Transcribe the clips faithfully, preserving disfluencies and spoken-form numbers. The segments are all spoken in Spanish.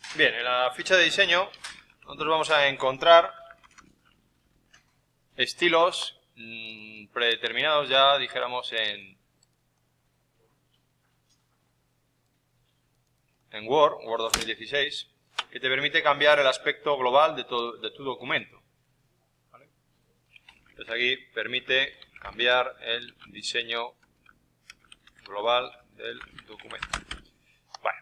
Bien, en la ficha de diseño nosotros vamos a encontrar estilos mmm, predeterminados ya, dijéramos, en, en Word, Word dos mil dieciséis, que te permite cambiar el aspecto global de tu, de tu documento. ¿Vale? Entonces aquí permite cambiar el diseño global del documento. Bueno.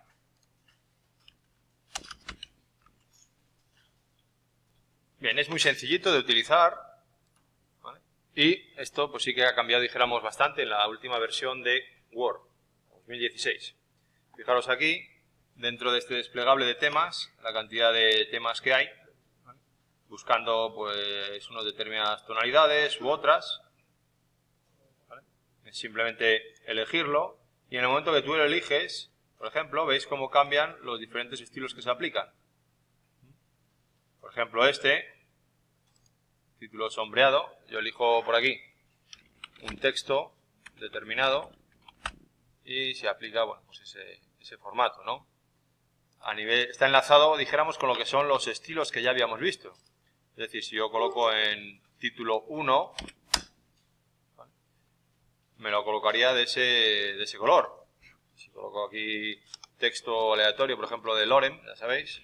Bien, es muy sencillito de utilizar, ¿vale? Y esto pues sí que ha cambiado, dijéramos, bastante en la última versión de Word dos mil dieciséis. Fijaros aquí, dentro de este desplegable de temas, la cantidad de temas que hay, ¿vale? Buscando pues unas determinadas tonalidades u otras, ¿vale? Es simplemente elegirlo y en el momento que tú lo eliges, por ejemplo, veis cómo cambian los diferentes estilos que se aplican. Por ejemplo, este, título sombreado, yo elijo por aquí un texto determinado y se aplica, bueno, pues ese, ese formato, ¿no? A nivel, está enlazado, dijéramos, con lo que son los estilos que ya habíamos visto. Es decir, si yo coloco en título uno, ¿vale? Me lo colocaría de ese, de ese color. Si coloco aquí texto aleatorio, por ejemplo, de Lorem, ya sabéis,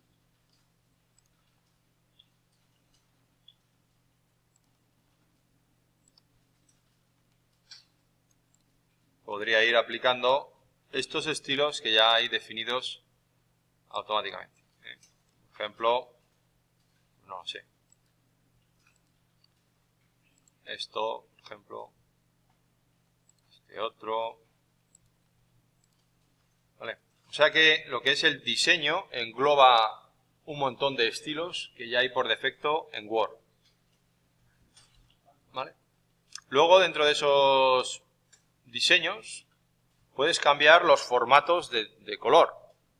podría ir aplicando estos estilos que ya hay definidos automáticamente. Por ejemplo, no sé. Esto, por ejemplo, este otro. ¿Vale? O sea que lo que es el diseño engloba un montón de estilos que ya hay por defecto en Word. ¿Vale? Luego, dentro de esos diseños, puedes cambiar los formatos de, de color.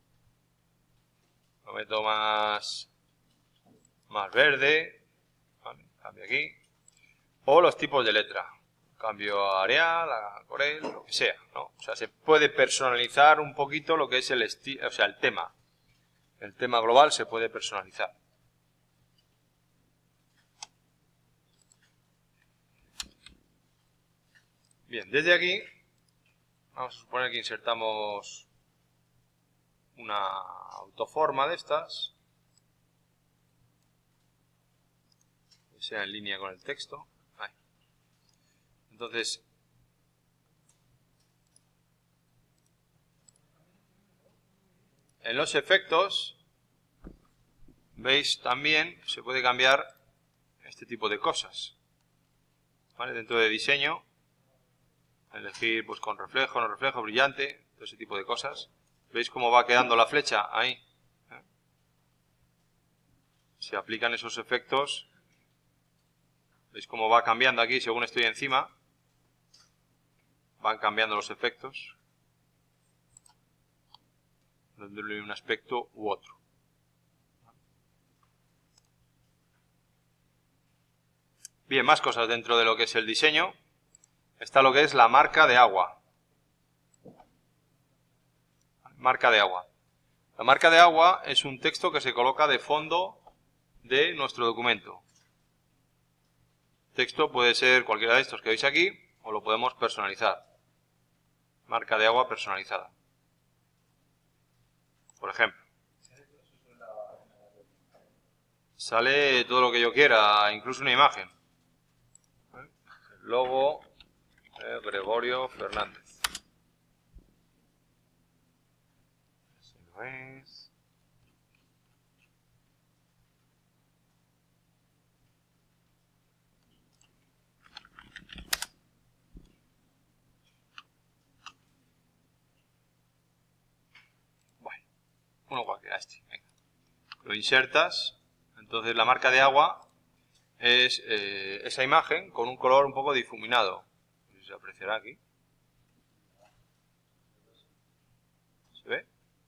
Lo meto más, más verde, ¿vale? Cambio aquí. O los tipos de letra. Cambio a Arial, a Corel, lo que sea, ¿no? O sea, se puede personalizar un poquito lo que es el estilo, o sea, el tema. El tema global se puede personalizar. Bien, desde aquí vamos a suponer que insertamos una autoforma de estas, que sea en línea con el texto. Ahí. Entonces, en los efectos, veis también, se puede cambiar este tipo de cosas. ¿Vale? Dentro de diseño, elegir pues con reflejo, no reflejo, brillante, todo ese tipo de cosas. ¿Veis cómo va quedando la flecha? Ahí. ¿Eh? Se aplican esos efectos. ¿Veis cómo va cambiando aquí según estoy encima? Van cambiando los efectos. Dándole un aspecto u otro. Bien, más cosas dentro de lo que es el diseño. Está lo que es la marca de agua. Marca de agua. La marca de agua es un texto que se coloca de fondo de nuestro documento. Texto puede ser cualquiera de estos que veis aquí o lo podemos personalizar. Marca de agua personalizada. Por ejemplo. Sale todo lo que yo quiera, incluso una imagen. El logo de Gregorio Fernández. Así lo es. Bueno, uno cualquiera este. Venga. Lo insertas. Entonces la marca de agua es eh, esa imagen con un color un poco difuminado. No sé si se apreciará aquí. ¿Se ve?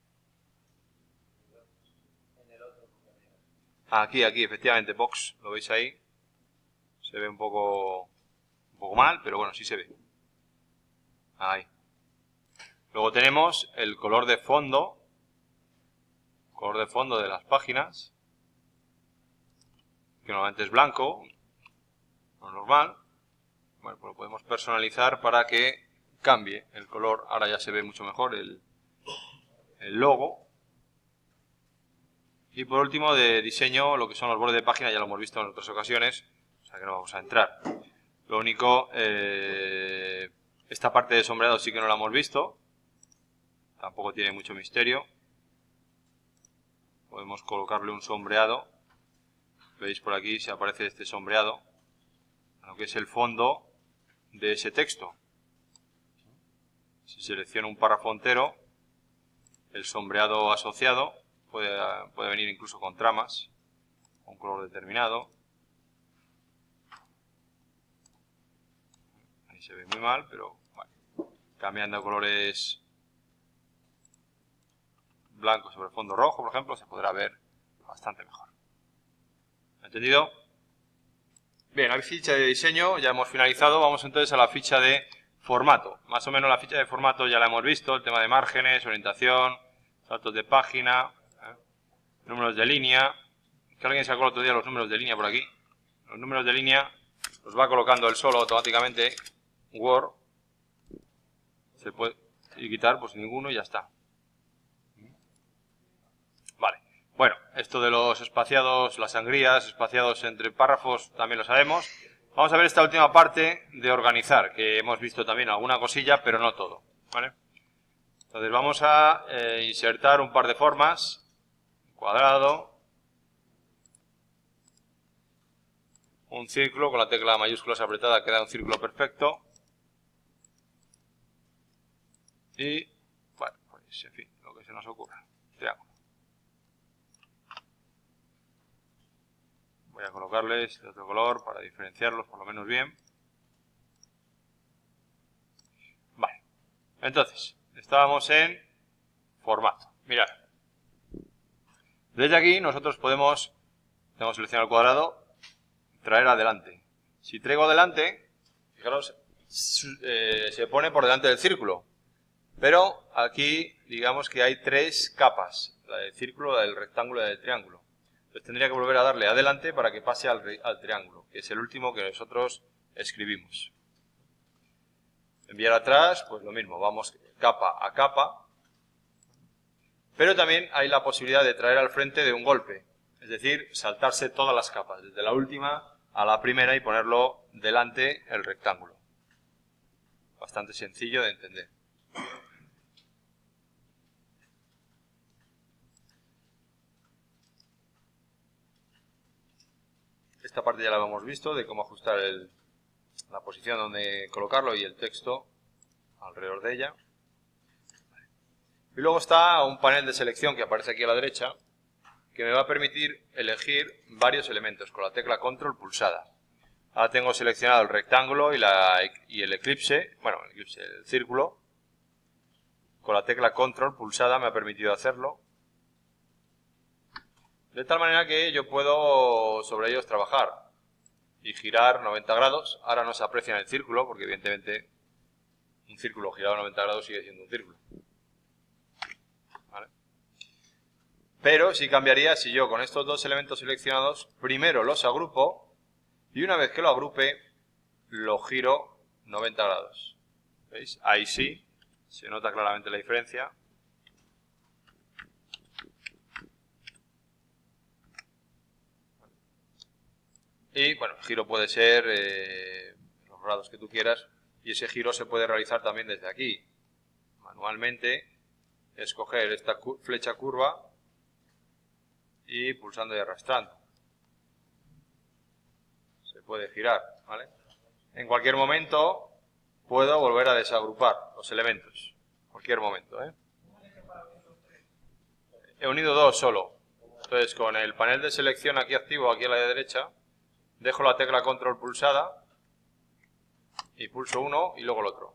Aquí, aquí, efectivamente, box, lo veis ahí. Se ve un poco, un poco mal, pero bueno, sí se ve. Ahí. Luego tenemos el color de fondo, color de fondo de las páginas, que normalmente es blanco, lo normal. Bueno, pues lo podemos personalizar para que cambie el color. Ahora ya se ve mucho mejor el, el logo. Y por último, de diseño, lo que son los bordes de página ya lo hemos visto en otras ocasiones, o sea que no vamos a entrar. Lo único, eh, esta parte de sombreado sí que no la hemos visto, tampoco tiene mucho misterio. Podemos colocarle un sombreado, veis por aquí se aparece este sombreado, lo que es el fondo de ese texto. Si selecciono un párrafo entero, el sombreado asociado puede, puede venir incluso con tramas, con color determinado. Ahí se ve muy mal, pero bueno, cambiando colores blancos sobre fondo rojo, por ejemplo, se podrá ver bastante mejor. ¿Entendido? Bien, la ficha de diseño ya hemos finalizado. Vamos entonces a la ficha de formato. Más o menos la ficha de formato ya la hemos visto, el tema de márgenes, orientación, saltos de página, ¿eh? números de línea. Que alguien sacó el otro día los números de línea por aquí. Los números de línea los va colocando él solo automáticamente. Word. Se puede quitar pues ninguno y ya está. Vale. Bueno, esto de los espaciados, las sangrías, espaciados entre párrafos, también lo sabemos. Vamos a ver esta última parte de organizar, que hemos visto también alguna cosilla, pero no todo, ¿vale? Entonces vamos a eh, insertar un par de formas. Cuadrado. Un círculo, con la tecla mayúsculas apretada queda un círculo perfecto. Y, bueno, pues en fin, lo que se nos ocurra. Triángulo. Voy a colocarles de otro color para diferenciarlos por lo menos bien. Vale. Entonces, estábamos en formato. Mirad. Desde aquí nosotros podemos, tenemos seleccionado el cuadrado, traer adelante. Si traigo adelante, fijaros, eh, se pone por delante del círculo. Pero aquí, digamos que hay tres capas. La del círculo, la del rectángulo y la del triángulo. Entonces tendría que volver a darle adelante para que pase al, al triángulo, que es el último que nosotros escribimos. Enviar atrás, pues lo mismo, vamos capa a capa. Pero también hay la posibilidad de traer al frente de un golpe, es decir, saltarse todas las capas, desde la última a la primera y ponerlo delante el rectángulo. Bastante sencillo de entender. Esta parte ya la hemos visto, de cómo ajustar el, la posición donde colocarlo y el texto alrededor de ella. Y luego está un panel de selección que aparece aquí a la derecha, que me va a permitir elegir varios elementos con la tecla control pulsada. Ahora tengo seleccionado el rectángulo y, la, y el eclipse, bueno, el, eclipse, el círculo. Con la tecla control pulsada me ha permitido hacerlo. De tal manera que yo puedo sobre ellos trabajar y girar noventa grados. Ahora no se aprecia en el círculo porque evidentemente un círculo girado noventa grados sigue siendo un círculo. ¿Vale? Pero sí cambiaría si yo con estos dos elementos seleccionados primero los agrupo y una vez que lo agrupe lo giro noventa grados. ¿Veis? Ahí sí se nota claramente la diferencia. Y bueno, el giro puede ser eh, los grados que tú quieras y ese giro se puede realizar también desde aquí. Manualmente, escoger esta cu- flecha curva y pulsando y arrastrando. Se puede girar, ¿vale? En cualquier momento puedo volver a desagrupar los elementos. En cualquier momento, ¿eh? He unido dos solo. Entonces con el panel de selección aquí activo, aquí a la derecha, dejo la tecla control pulsada y pulso uno y luego el otro.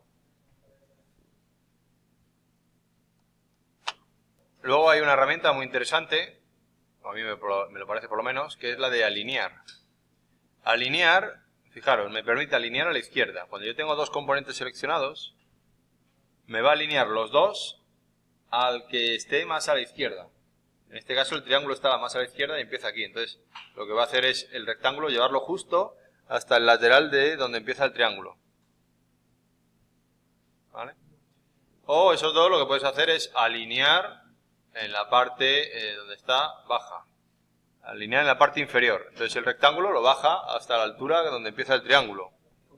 Luego hay una herramienta muy interesante, a mí me, me lo parece por lo menos, que es la de alinear. Alinear, fijaros, me permite alinear a la izquierda. Cuando yo tengo dos componentes seleccionados, me va a alinear los dos al que esté más a la izquierda. En este caso el triángulo está más a la izquierda y empieza aquí. Entonces lo que va a hacer es el rectángulo llevarlo justo hasta el lateral de donde empieza el triángulo. ¿Vale? O eso todo lo que puedes hacer es alinear en la parte eh, donde está baja. Alinear en la parte inferior. Entonces el rectángulo lo baja hasta la altura donde empieza el triángulo.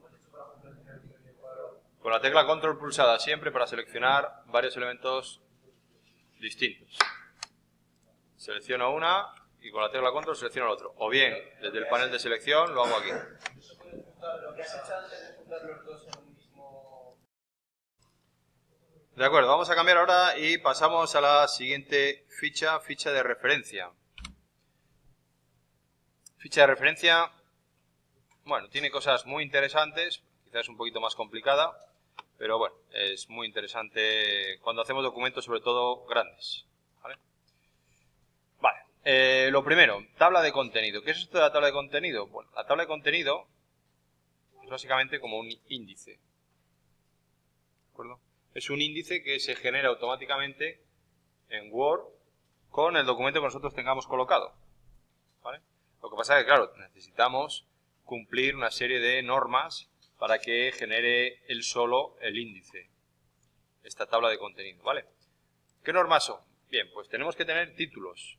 Con la tecla control pulsada siempre para seleccionar varios elementos distintos. Selecciono una y con la tecla control selecciono el otro. O bien, desde el panel de selección lo hago aquí. De acuerdo, vamos a cambiar ahora y pasamos a la siguiente ficha, ficha de referencia. Ficha de referencia, bueno, tiene cosas muy interesantes, quizás es un poquito más complicada, pero bueno, es muy interesante cuando hacemos documentos sobre todo grandes. ¿Vale? Vale, eh, lo primero, tabla de contenido. ¿Qué es esto de la tabla de contenido? Bueno, la tabla de contenido es básicamente como un índice. ¿De acuerdo? Es un índice que se genera automáticamente en Word con el documento que nosotros tengamos colocado. ¿Vale? Lo que pasa es que, claro, necesitamos cumplir una serie de normas para que genere él solo el índice, esta tabla de contenido. ¿Vale? ¿Qué normas son? Bien, pues tenemos que tener títulos.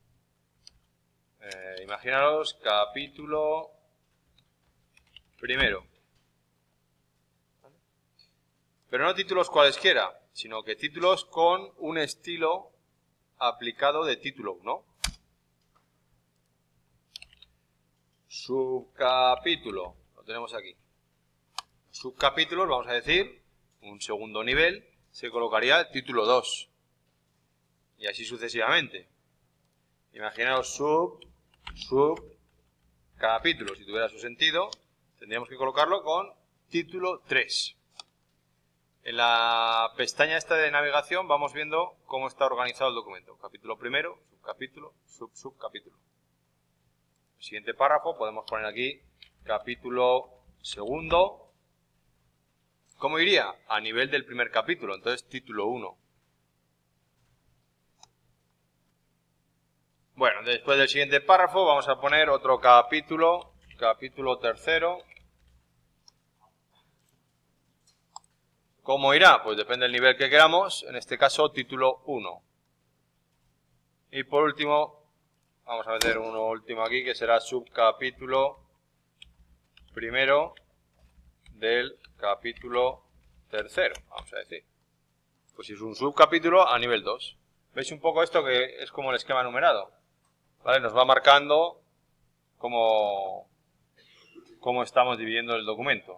Eh, imaginaros capítulo primero. Pero no títulos cualesquiera, sino que títulos con un estilo aplicado de título uno. Subcapítulo, lo tenemos aquí. Subcapítulos, vamos a decir, un segundo nivel, se colocaría el título dos. Y así sucesivamente. Imaginaos sub, sub, capítulo. Si tuviera su sentido, tendríamos que colocarlo con título tres. En la pestaña esta de navegación vamos viendo cómo está organizado el documento. Capítulo primero, subcapítulo, sub, subcapítulo. El siguiente párrafo podemos poner aquí capítulo segundo. ¿Cómo iría? A nivel del primer capítulo, entonces título uno. Bueno, después del siguiente párrafo vamos a poner otro capítulo, capítulo tercero. ¿Cómo irá? Pues depende del nivel que queramos, en este caso título uno. Y por último, vamos a meter uno último aquí que será subcapítulo primero del capítulo tercero, vamos a decir. Pues si es un subcapítulo a nivel dos. ¿Veis un poco esto que es como el esquema numerado? ¿Vale? Nos va marcando cómo, cómo estamos dividiendo el documento.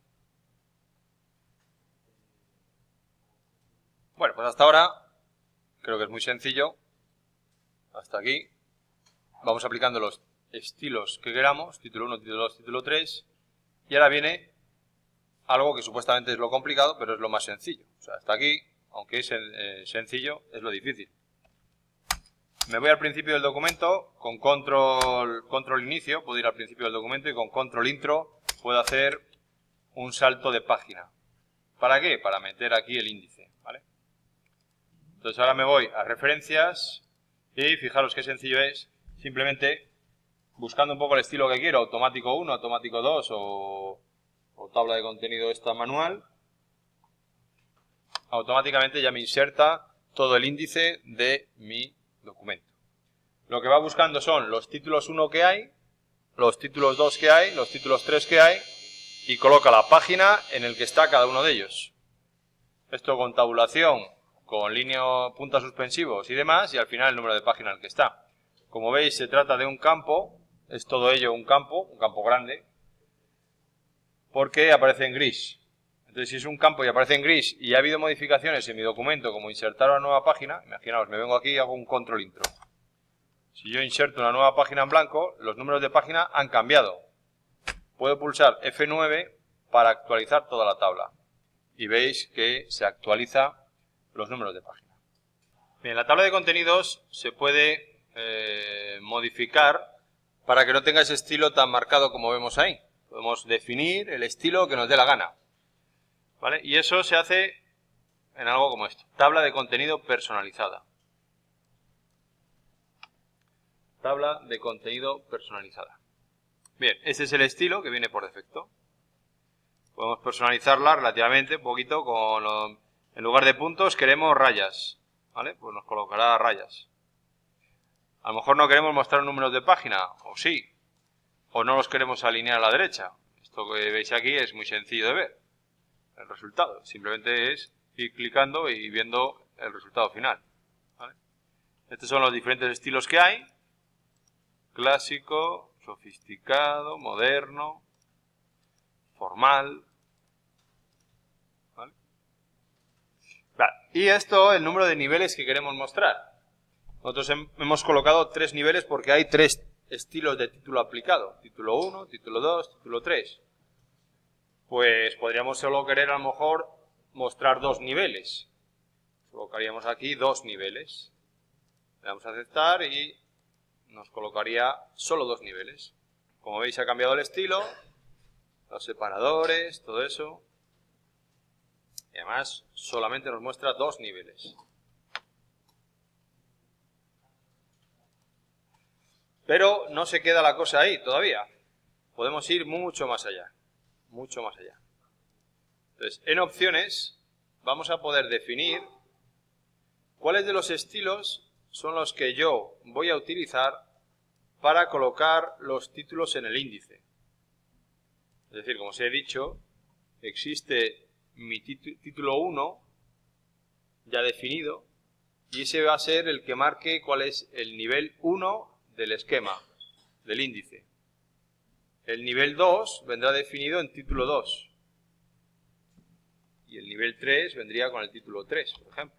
Bueno, pues hasta ahora creo que es muy sencillo. Hasta aquí. Vamos aplicando los estilos que queramos. Título uno, título dos, título tres. Y ahora viene algo que supuestamente es lo complicado, pero es lo más sencillo. O sea, hasta aquí, aunque es eh, sencillo, es lo difícil. Me voy al principio del documento. Con control, control inicio puedo ir al principio del documento y con control intro puedo hacer un salto de página. ¿Para qué? Para meter aquí el índice. ¿Vale? Entonces ahora me voy a referencias y fijaros qué sencillo es, simplemente buscando un poco el estilo que quiero, automático uno, automático dos o, o tabla de contenido esta manual, automáticamente ya me inserta todo el índice de mi documento. Lo que va buscando son los títulos uno que hay, los títulos dos que hay, los títulos tres que hay y coloca la página en el que está cada uno de ellos. Esto con tabulación, con línea, puntos suspensivos y demás, y al final el número de página en el que está. Como veis, se trata de un campo, es todo ello un campo, un campo grande, porque aparece en gris. Entonces, si es un campo y aparece en gris y ha habido modificaciones en mi documento, como insertar una nueva página, imaginaos, me vengo aquí y hago un control intro. Si yo inserto una nueva página en blanco, los números de página han cambiado. Puedo pulsar F nueve para actualizar toda la tabla. Y veis que se actualiza los números de página. Bien, la tabla de contenidos se puede eh, modificar para que no tenga ese estilo tan marcado como vemos ahí. Podemos definir el estilo que nos dé la gana. ¿Vale? Y eso se hace en algo como esto. Tabla de contenido personalizada. tabla de contenido personalizada. Bien, este es el estilo que viene por defecto. Podemos personalizarla relativamente un poquito con, lo, en lugar de puntos queremos rayas, ¿vale? Pues nos colocará rayas. A lo mejor no queremos mostrar números de página, o sí, o no los queremos alinear a la derecha. Esto que veis aquí es muy sencillo de ver, el resultado. Simplemente es ir clicando y viendo el resultado final, ¿vale? Estos son los diferentes estilos que hay: clásico, sofisticado, moderno, formal, ¿vale? Vale. Y esto, el número de niveles que queremos mostrar. Nosotros hem- hemos colocado tres niveles porque hay tres estilos de título aplicado: título uno, título dos, título tres. Pues podríamos solo querer a lo mejor mostrar dos niveles. Colocaríamos aquí dos niveles. Le damos a aceptar y nos colocaría solo dos niveles. Como veis, ha cambiado el estilo, los separadores, todo eso. Y además solamente nos muestra dos niveles. Pero no se queda la cosa ahí todavía. Podemos ir mucho más allá. Mucho más allá. Entonces, en opciones vamos a poder definir cuáles de los estilos son los que yo voy a utilizar para colocar los títulos en el índice. Es decir, como os he dicho, existe mi título uno ya definido y ese va a ser el que marque cuál es el nivel uno del esquema, del índice. El nivel dos vendrá definido en título dos y el nivel tres vendría con el título tres, por ejemplo.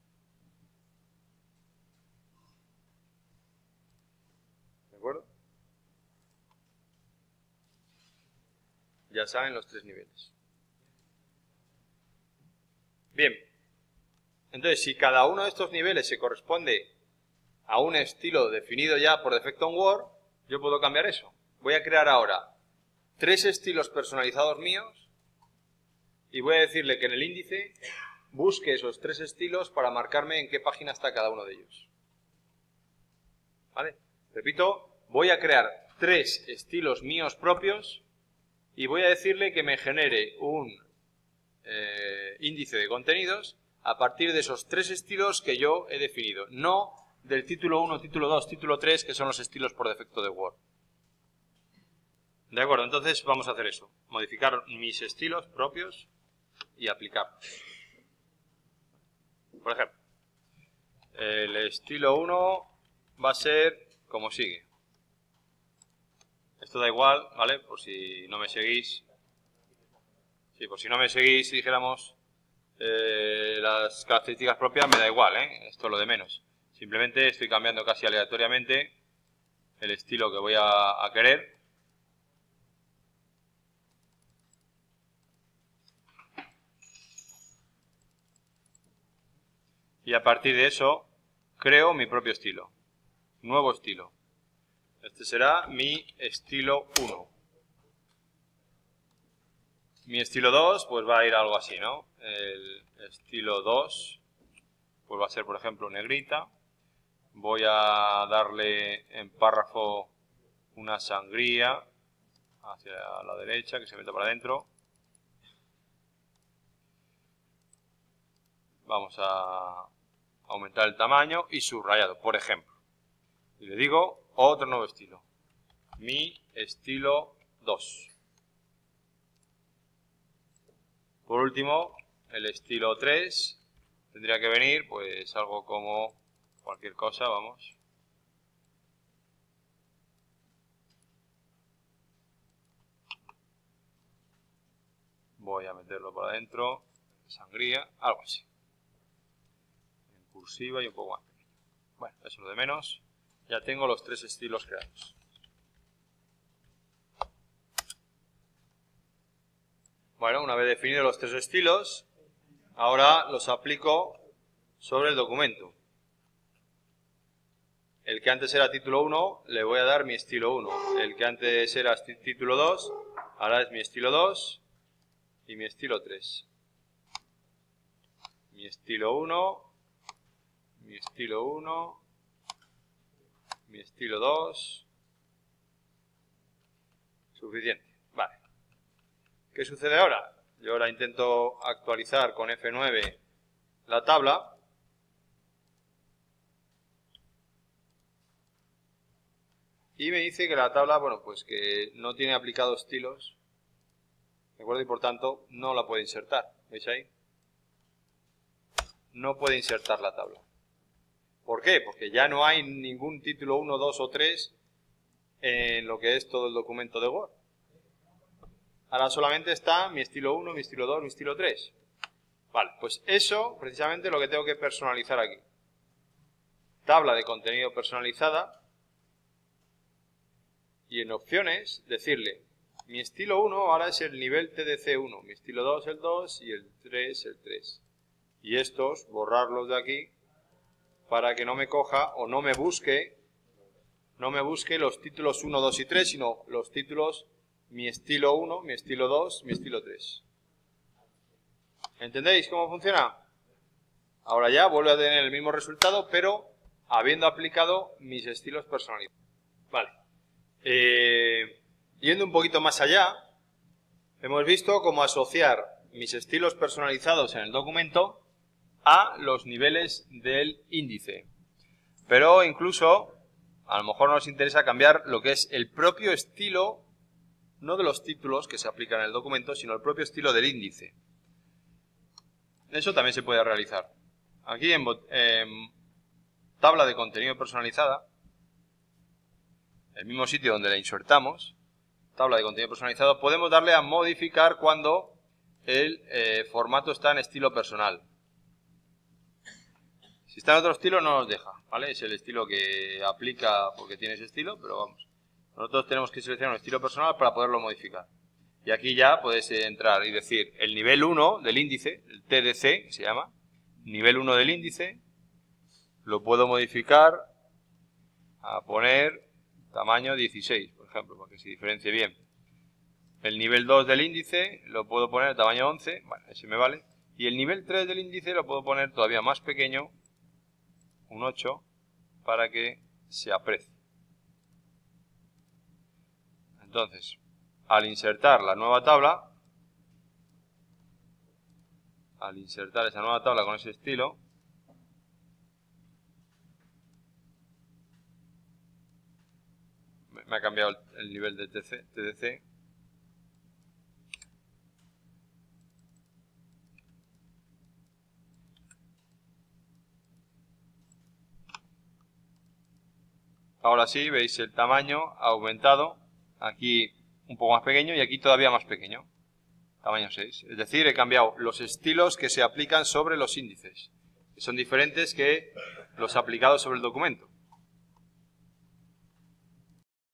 ¿De acuerdo? Ya saben los tres niveles. Bien, entonces si cada uno de estos niveles se corresponde a un estilo definido ya por defecto en Word, yo puedo cambiar eso. Voy a crear ahora tres estilos personalizados míos y voy a decirle que en el índice busque esos tres estilos para marcarme en qué página está cada uno de ellos. ¿Vale? Repito, voy a crear tres estilos míos propios y voy a decirle que me genere un eh, índice de contenidos a partir de esos tres estilos que yo he definido, no del título uno, título dos, título tres, que son los estilos por defecto de Word. De acuerdo, entonces vamos a hacer eso, modificar mis estilos propios y aplicarlos. Por ejemplo, el estilo uno va a ser como sigue. Esto da igual, ¿vale? Por si no me seguís. Sí, por si no me seguís, si dijéramos eh, las características propias, me da igual, ¿eh? Esto es lo de menos. Simplemente estoy cambiando casi aleatoriamente el estilo que voy a, a querer. Y a partir de eso, creo mi propio estilo. Nuevo estilo. Este será mi estilo uno. Mi estilo dos, pues va a ir algo así, ¿no? El estilo dos, pues va a ser, por ejemplo, negrita. Voy a darle en párrafo una sangría hacia la derecha, que se meta para adentro. Vamos a aumentar el tamaño y subrayado, por ejemplo. Y le digo otro nuevo estilo. Mi estilo dos. Por último, el estilo tres tendría que venir, pues algo como cualquier cosa, vamos. Voy a meterlo para adentro, sangría, algo así. En cursiva y un poco más pequeño. Bueno, eso es lo de menos. Ya tengo los tres estilos creados. Bueno, una vez definidos los tres estilos, ahora los aplico sobre el documento. El que antes era título uno, le voy a dar mi estilo uno. El que antes era título dos, ahora es mi estilo dos y mi estilo tres. Mi estilo uno, mi estilo uno mi estilo dos. Suficiente. Vale. ¿Qué sucede ahora? Yo ahora intento actualizar con F nueve la tabla. Y me dice que la tabla, bueno, pues que no tiene aplicado estilos. ¿De acuerdo? Y por tanto no la puede insertar. ¿Veis ahí? No puede insertar la tabla. ¿Por qué? Porque ya no hay ningún título uno, dos o tres en lo que es todo el documento de Word. Ahora solamente está mi estilo uno, mi estilo dos, mi estilo tres. Vale, pues eso precisamente es lo que tengo que personalizar aquí. Tabla de contenido personalizada. Y en opciones decirle, mi estilo uno ahora es el nivel T D C uno, mi estilo dos el dos y el tres el tres. Y estos, borrarlos de aquí para que no me coja o no me busque, no me busque los títulos uno, dos y tres, sino los títulos mi estilo uno, mi estilo dos, mi estilo tres. ¿Entendéis cómo funciona? Ahora ya vuelve a tener el mismo resultado, pero habiendo aplicado mis estilos personalizados. Vale. Eh, yendo un poquito más allá, hemos visto cómo asociar mis estilos personalizados en el documento a los niveles del índice. Pero incluso, a lo mejor nos interesa cambiar lo que es el propio estilo, no de los títulos que se aplican en el documento, sino el propio estilo del índice. Eso también se puede realizar. Aquí en eh, tabla de contenido personalizada, el mismo sitio donde la insertamos, tabla de contenido personalizado, podemos darle a modificar cuando el eh, formato está en estilo personal. Si está en otro estilo no nos deja, ¿vale? Es el estilo que aplica porque tiene ese estilo, pero vamos. Nosotros tenemos que seleccionar un estilo personal para poderlo modificar. Y aquí ya puedes entrar y decir el nivel uno del índice, el T D C se llama, nivel uno del índice, lo puedo modificar a poner tamaño dieciséis, por ejemplo, para que se diferencie bien. El nivel dos del índice lo puedo poner tamaño once, bueno, ese me vale. Y el nivel tres del índice lo puedo poner todavía más pequeño, un ocho, para que se aprecie. Entonces, al insertar la nueva tabla, al insertar esa nueva tabla con ese estilo, me ha cambiado el nivel de T D C. Ahora sí, veis el tamaño ha aumentado, aquí un poco más pequeño y aquí todavía más pequeño, tamaño seis. Es decir, he cambiado los estilos que se aplican sobre los índices, que son diferentes que los aplicados sobre el documento.